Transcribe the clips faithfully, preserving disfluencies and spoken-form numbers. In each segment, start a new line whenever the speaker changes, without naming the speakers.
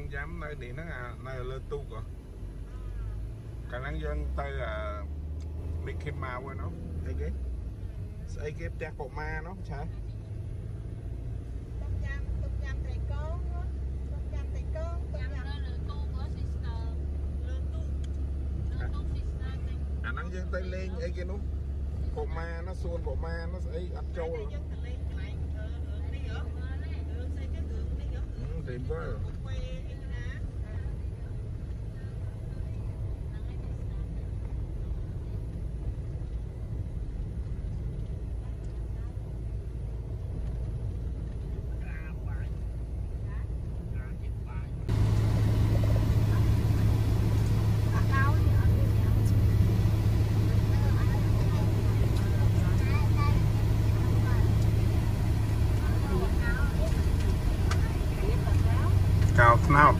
dám nơi này nó à nơi lơ tu rồi cả năng dân tay là Mickey Mouse nó thấy cái ấy cái tép bộ ma nó trái à năng dân tay lên ấy cái nó bộ ma nó xuôn bộ ma nó ấy ăn trâu rồi tìm quá rồi cao nào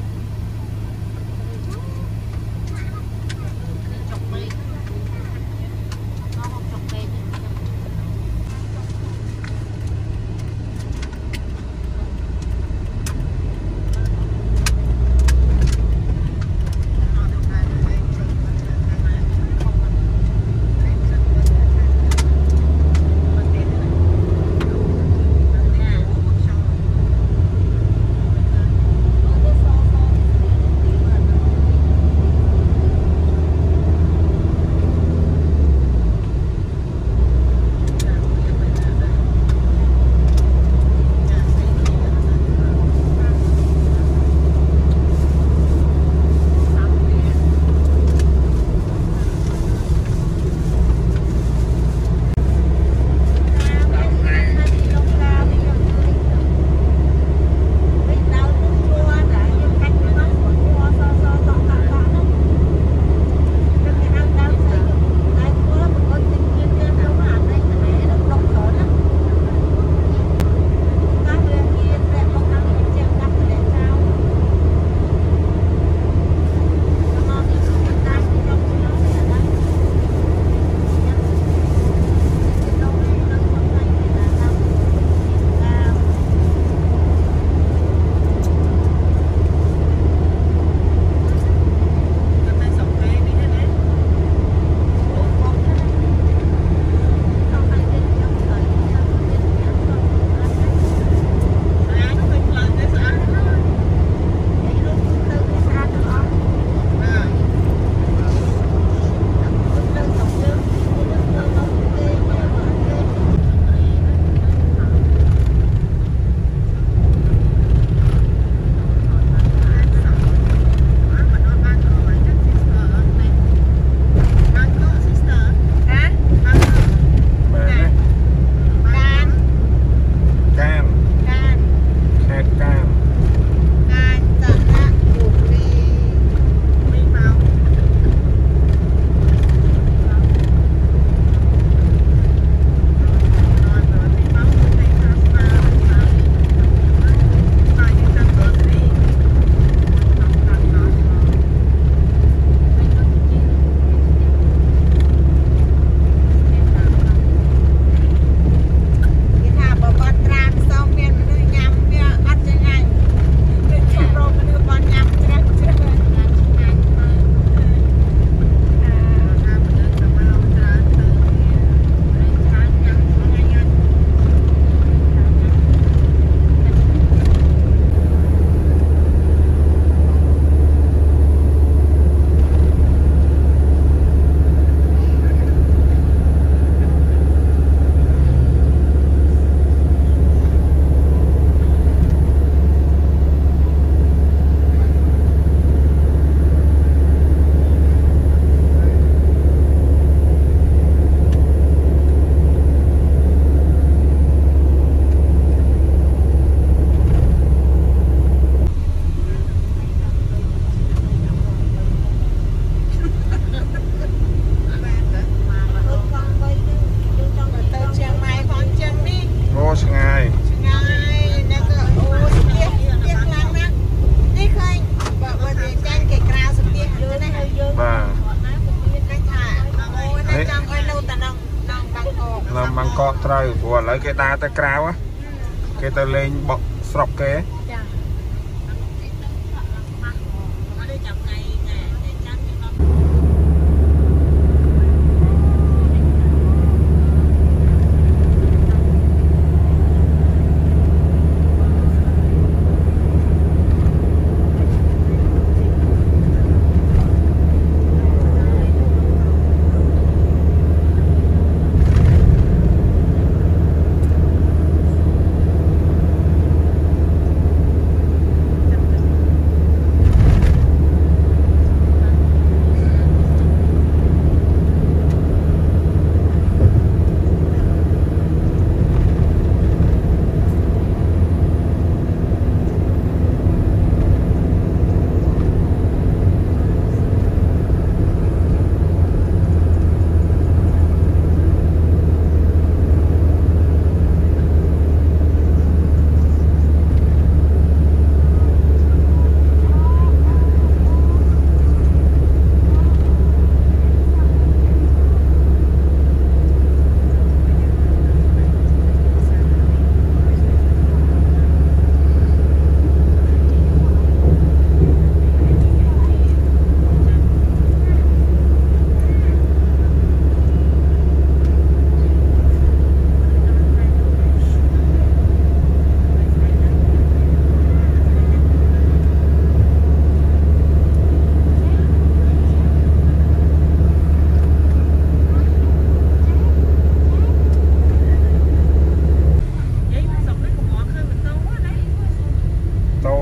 có trời của lấy cái đá tay cao á cái tay lên bọc sọc kế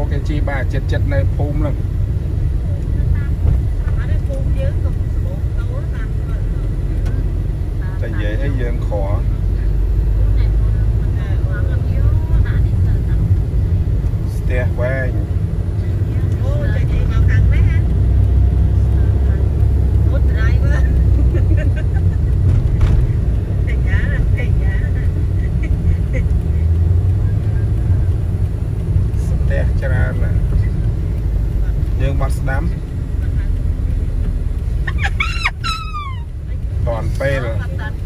cái chi ba chết chết này phum lắm tại vậy ấy dân khó step way step cho ra là dương bắt đám toàn phê rồi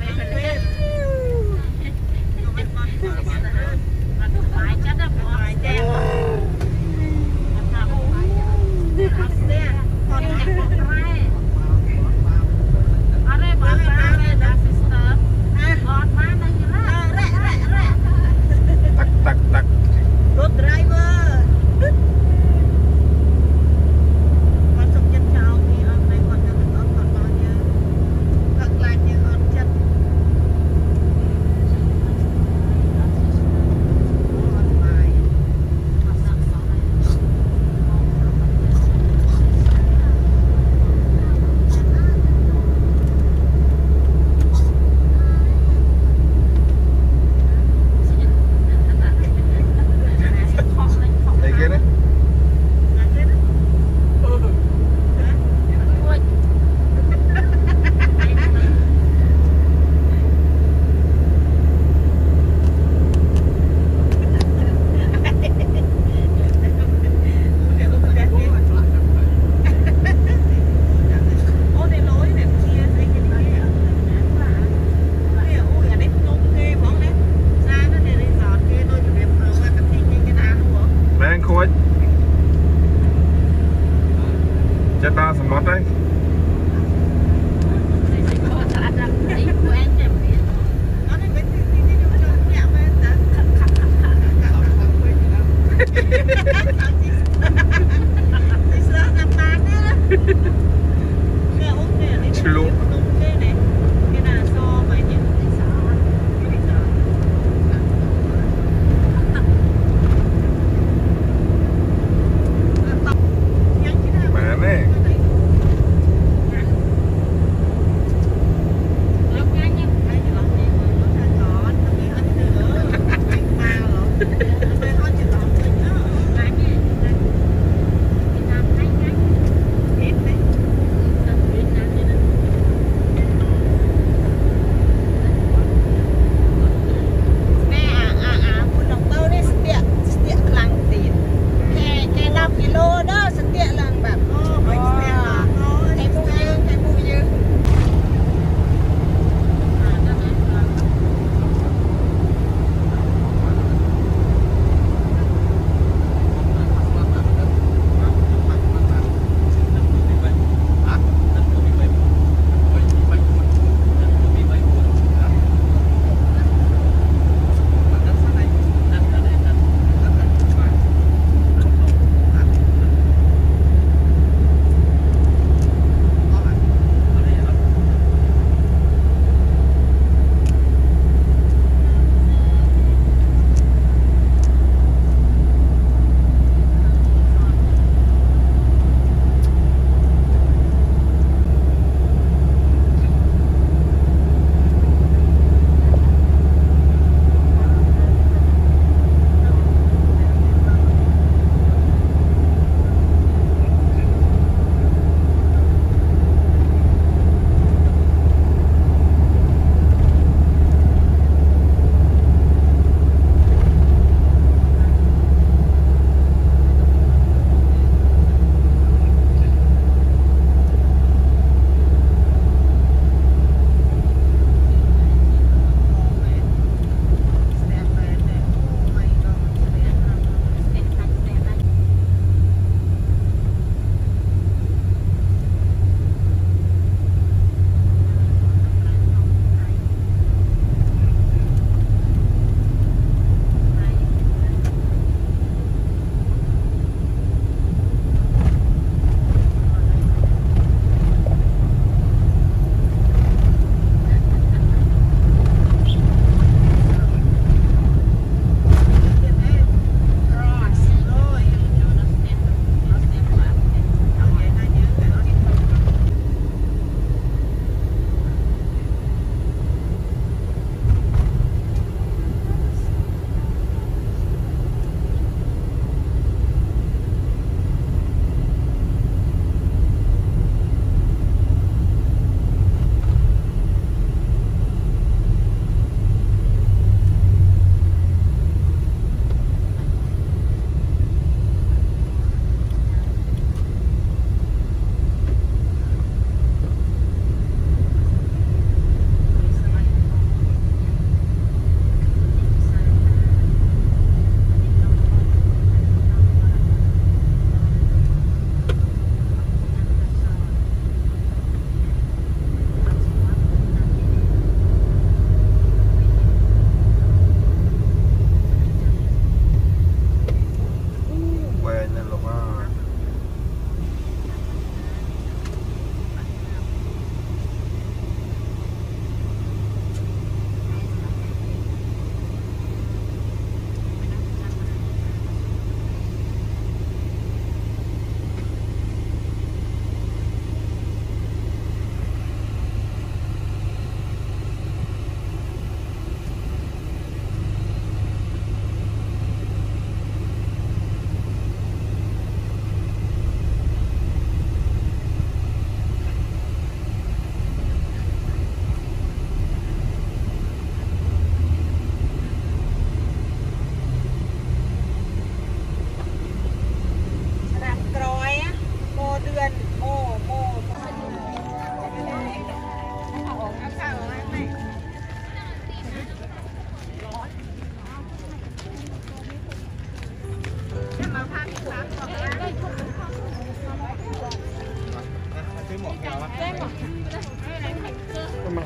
tắc tắc tắc
Good driver. Con sông chân chào thì hôm nay còn cho mình có còn bao nhiêu thật là như con chân con bài
chất đa sầm mót đấy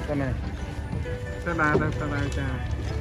Thế này. Thế này, thế này cha.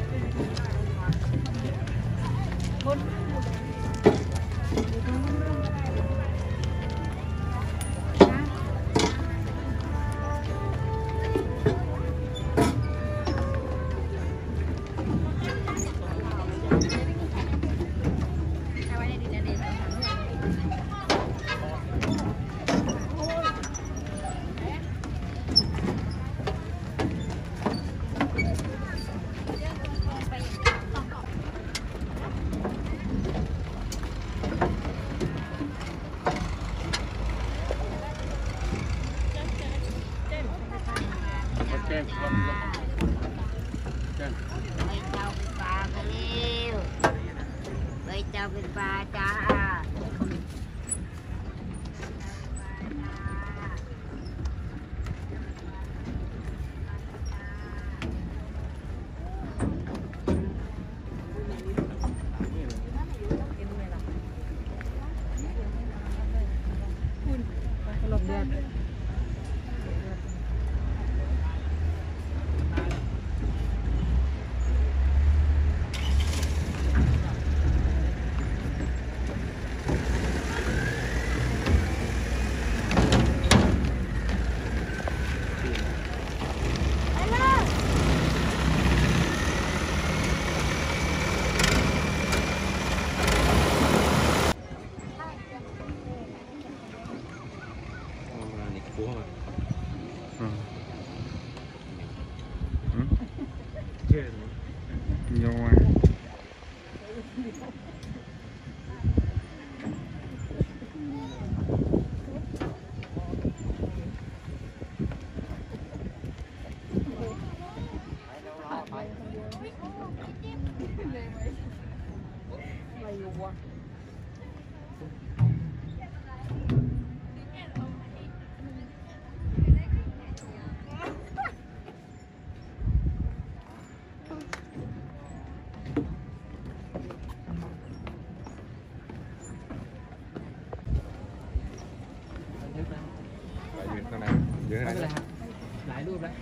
Lại luôn đấy.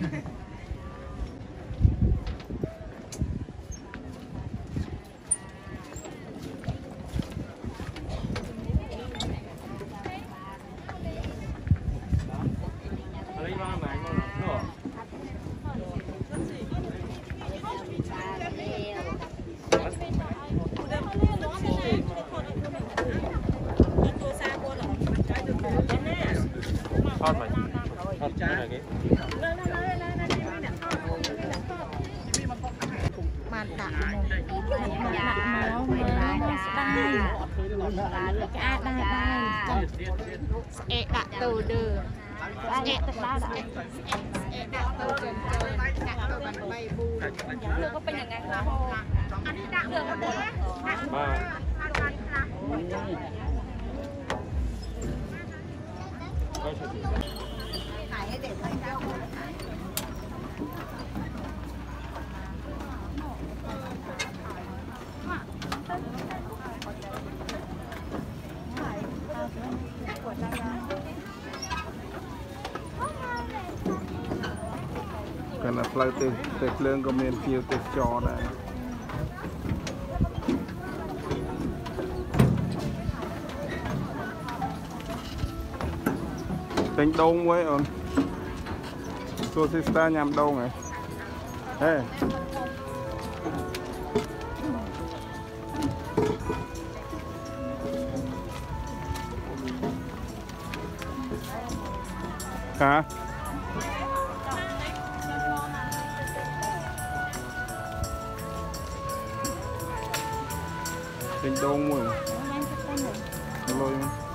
Thoát mày. Thoát cái này cái.
Màn tạ máu đai đai sẽ đặt từ đường sẽ đặt đá đá sẽ đặt từ đường đặt từ bàn bay bu đường cóเป็นอย่างงั้นครับอันนี้ดักđường có bốn baถ่ายให้เด็กถ่ายได้
กันนะปลายเตะเตะเรื่องก็มีเที่ยวเตะจอได้เป็นดงไว้อ่อนตัวซิสตายำดงไงเฮ้ฮะเป็นดงมั้ยลอย